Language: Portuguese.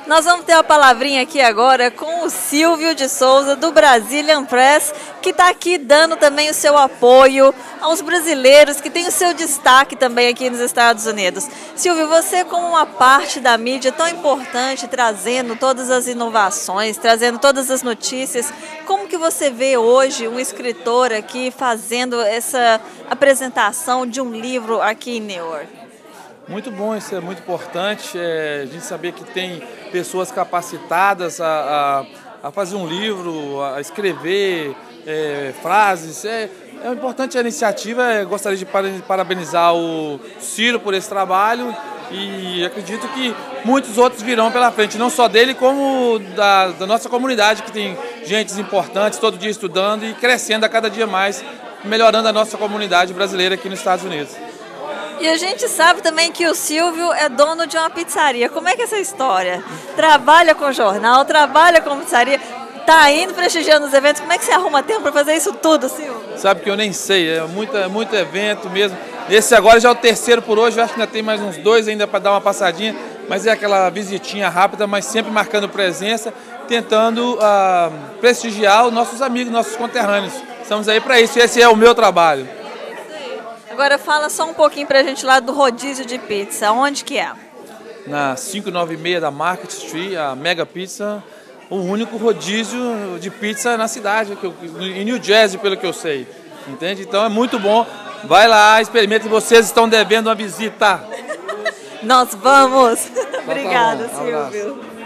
Nós vamos ter a palavrinha aqui agora com o Silvio de Souza, do Brazilian Press, que está aqui dando também o seu apoio aos brasileiros, que tem o seu destaque também aqui nos Estados Unidos. Silvio, você como uma parte da mídia tão importante, trazendo todas as inovações, trazendo todas as notícias, como que você vê hoje um escritor aqui fazendo essa apresentação de um livro aqui em New York? Muito bom, isso é muito importante, a gente saber que tem pessoas capacitadas a fazer um livro, a escrever frases. É importante a iniciativa, gostaria de parabenizar o Ciro por esse trabalho e acredito que muitos outros virão pela frente, não só dele como da nossa comunidade, que tem gentes importantes todo dia estudando e crescendo a cada dia mais, melhorando a nossa comunidade brasileira aqui nos Estados Unidos. E a gente sabe também que o Silvio é dono de uma pizzaria. Como é que é essa história? Trabalha com jornal, trabalha com pizzaria, tá indo prestigiando os eventos. Como é que você arruma tempo para fazer isso tudo, Silvio? Sabe que eu nem sei, é muito evento mesmo. Esse agora já é o terceiro por hoje, eu acho que ainda tem mais uns 2 ainda para dar uma passadinha, mas é aquela visitinha rápida, mas sempre marcando presença, tentando prestigiar os nossos amigos, nossos conterrâneos. Estamos aí para isso, esse é o meu trabalho. Agora fala só um pouquinho pra gente lá do rodízio de pizza, onde que é? Na 596 da Market Street, a Mega Pizza, o único rodízio de pizza na cidade, em New Jersey, pelo que eu sei, entende? Então é muito bom, vai lá, experimenta, vocês estão devendo uma visita. Nós vamos! Então, Obrigada, tá bom, Silvio.